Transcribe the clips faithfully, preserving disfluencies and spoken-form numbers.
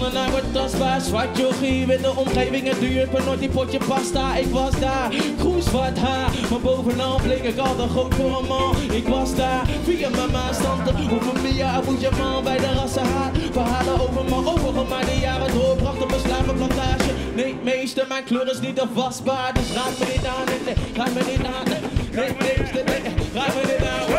Zonnen naar wordt tastbaar, zwart yogi. Witte omgeving, het duurt maar nooit die potje pasta. Ik was daar, groen zwart haar. Maar bovenal bleek ik al te groot voor een man. Ik was daar, via mama's tante. Over Mia, Abuja man bij de rassenhaat. Verhalen over mijn ogen, maar de jaren doorbracht op een slavenplantage. Nee, meester, mijn kleur is niet afwasbaar. Dus raak me niet aan, nee, raak me niet aan. Nee, nee, meester, nee, raak me niet aan.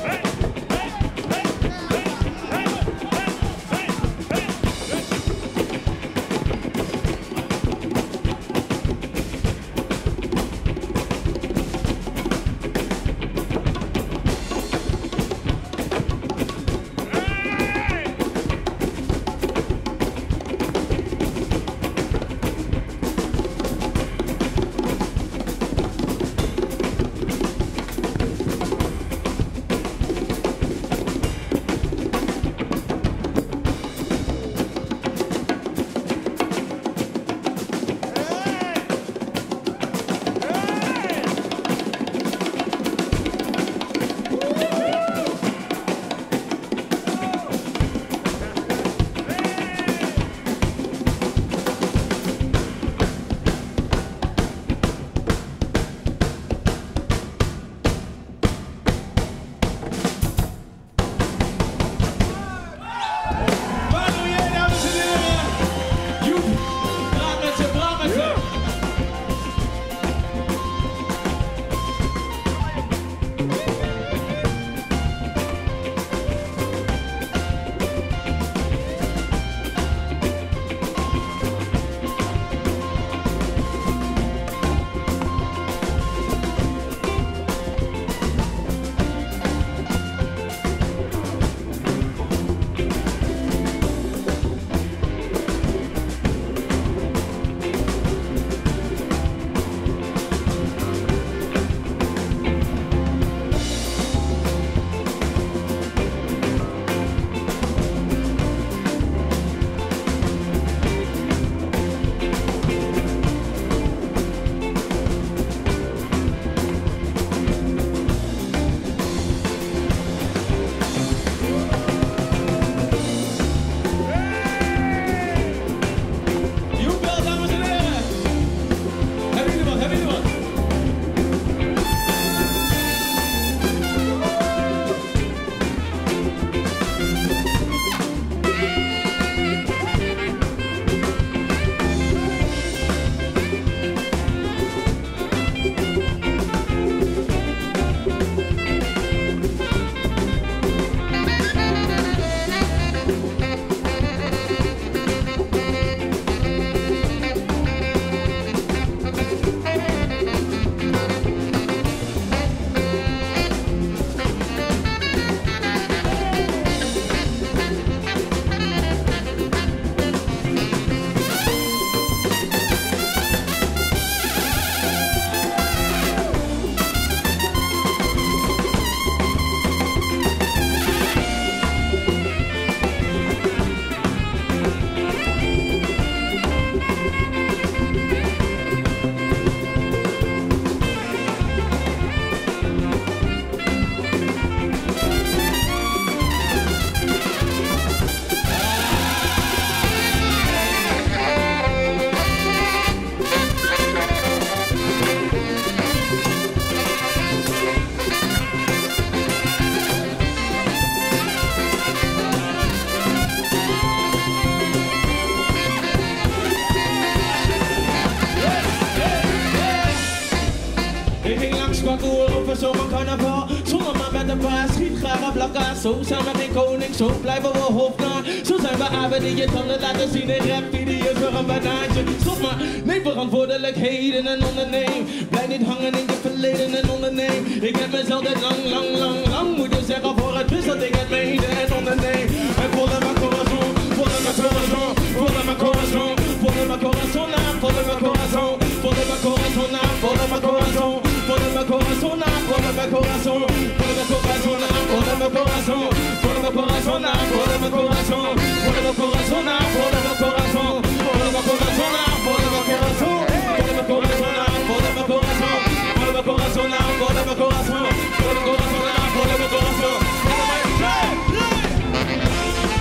Zo'n carnaval, zonder maar met een paar schiet graag op elkaar. Zo zijn we geen koning, zo blijven we hoofdnaar. Zo zijn we apen die je tanden laten zien in rap-video's voor een banaantje. Stop maar, neem verantwoordelijkheden en onderneem. Blijf niet hangen in je verleden en onderneem. Ik heb mezelf dit lang, lang, lang, lang moeten zeggen voor het wist dat ik het meende en onderneem. En volle mijn corazon, volle mijn corazon, volle mijn corazon, volle mijn corazon aan, volle mijn corazon, volle mijn corazon aan, volle mijn corazon. Volle mijn corazon aan, volle mijn corazon, volle mijn corazon aan, volle mijn corazon, volle mijn corazon aan, volle mijn corazon, volle mijn corazon aan, volle mijn corazon, volle mijn corazon aan, volle mijn corazon, volle mijn corazon aan, volle mijn corazon, volle mijn corazon aan, volle mijn corazon, volle mijn corazon aan, volle mijn corazon.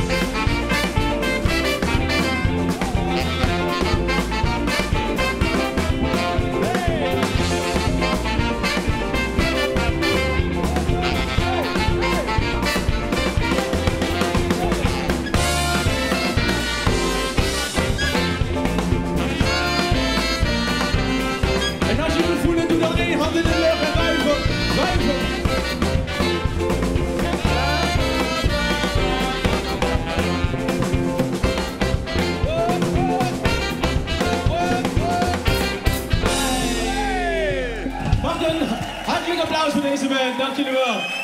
band, dank jullie wel.